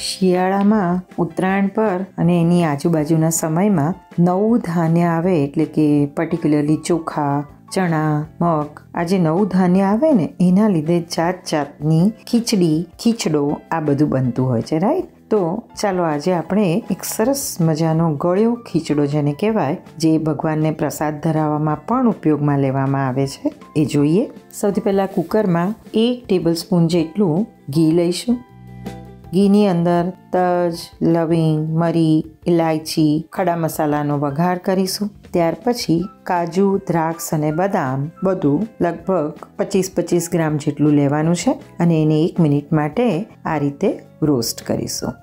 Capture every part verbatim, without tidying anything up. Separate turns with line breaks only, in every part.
શિયાળામાં ઉત્તરાયણ પર અને એની આજુબાજુના સમયમાં નવું ધાન્ય આવે એટલે કે પર્ટિક્યુલરલી ચોખા, ચણા, મગ, આ જે નવું ધાન્ય આવે ને એના લીધે જાત જાતની ખીચડી, ખીચડો આ બધું બનતું હોય છે, રાઈટ? તો ચાલો આજે આપણે એક સરસ મજાનો ગળ્યો ખીચડો જેને કહેવાય, જે ભગવાનને પ્રસાદ ધરાવવામાં પણ ઉપયોગમાં લેવામાં આવે છે, એ જોઈએ. સૌથી પહેલાં કુકરમાં એક ટેબલ સ્પૂન જેટલું ઘી લઈશું. ઘીની અંદર તજ, લવિંગ, મરી, ઇલાયચી, ખડા મસાલાનો વઘાર કરીશું. ત્યાર પછી કાજુ, દ્રાક્ષ અને બદામ બધું લગભગ પચીસ પચીસ ગ્રામ જેટલું લેવાનું છે અને એને એક મિનિટ માટે આ રીતે રોસ્ટ કરીશું.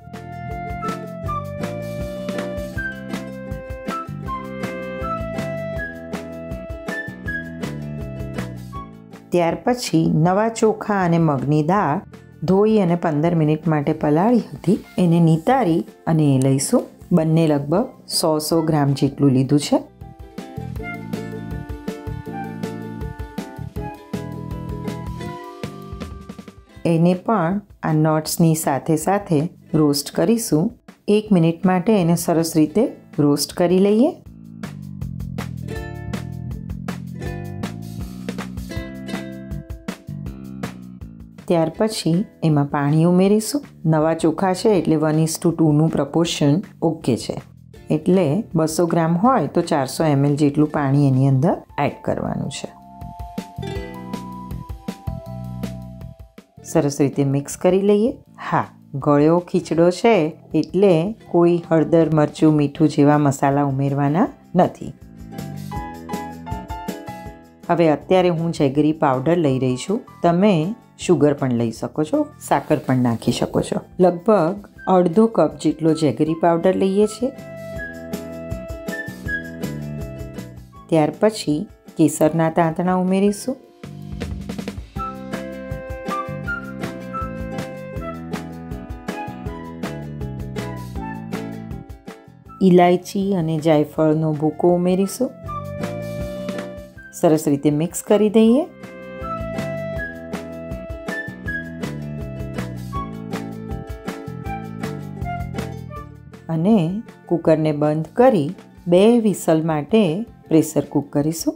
ત્યાર પછી નવા ચોખા અને મગની દાળ ધોઈ અને પંદર મિનિટ માટે પલાળી હતી એને નિતારી અને એ લઈશું. બંને લગભગ સો સો ગ્રામ જેટલું લીધું છે. એને પણ આ નટ્સની સાથે સાથે રોસ્ટ કરીશું. એક મિનિટ માટે એને સરસ રીતે રોસ્ટ કરી લઈએ. ત્યાર પછી એમાં પાણી ઉમેરીશું. નવા ચોખા છે એટલે વન ઇસ ટુ ટુનું પ્રપોર્શન ઓકે છે, એટલે બસો ગ્રામ હોય તો ચારસો એમએલ જેટલું પાણી એની અંદર એડ કરવાનું છે. સરસ રીતે મિક્સ કરી લઈએ. હા, ગળ્યો ખીચડો છે એટલે કોઈ હળદર, મરચું, મીઠું જેવા મસાલા ઉમેરવાના નથી. હવે અત્યારે હું જેગરી પાવડર લઈ રહી છું. તમે શુગર પણ લઈ શકો છો, સાકર પણ નાખી શકો છો. લગભગ અડધો કપ જેટલો જેગરી પાવડર લઈએ છીએ. ત્યાર પછી કેસરના તાંતણા ઉમેરીશું. ઇલાયચી અને જાયફળનો ભૂકો ઉમેરીશું. સરસ રીતે મિક્સ કરી દઈએ. અને કુકરને બંધ કરી બે વિસલ માટે પ્રેશર કૂક કરીશું.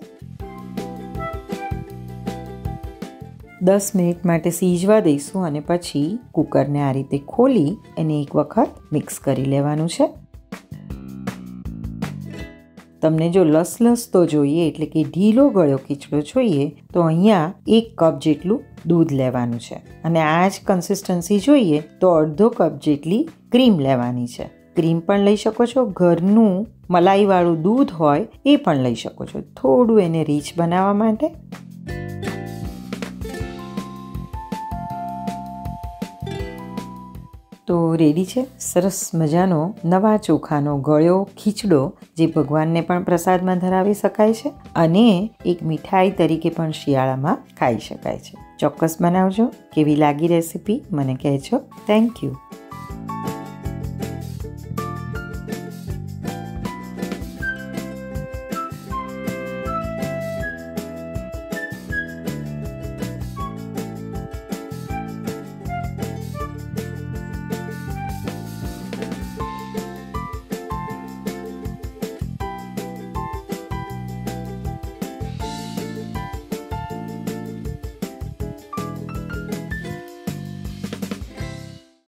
દસ મિનિટ માટે સીજવા દઈશું અને પછી કુકરને આ રીતે ખોલી એને એક વખત મિક્સ કરી લેવાનું છે. તમને જો લસલસતો જોઈએ એટલે કે ઢીલો ગળ્યો ખીચડો જોઈએ તો અહીંયા એક કપ જેટલું દૂધ લેવાનું છે અને આ જ કન્સિસ્ટન્સી જોઈએ તો અડધો કપ જેટલી ક્રીમ લેવાની છે. ક્રીમ પણ લઈ શકો છો, ઘરનું મલાઈવાળું દૂધ હોય એ પણ લઈ શકો છો, થોડું એને રીચ બનાવવા માટે. તો રેડી છે સરસ મજાનો નવા ચોખાનો ગળ્યો ખીચડો, જે ભગવાનને પણ પ્રસાદમાં ધરાવી શકાય છે અને એક મીઠાઈ તરીકે પણ શિયાળામાં ખાઈ શકાય છે. ચોક્કસ બનાવજો. કેવી લાગી રેસીપી મને કહેજો. Thank you.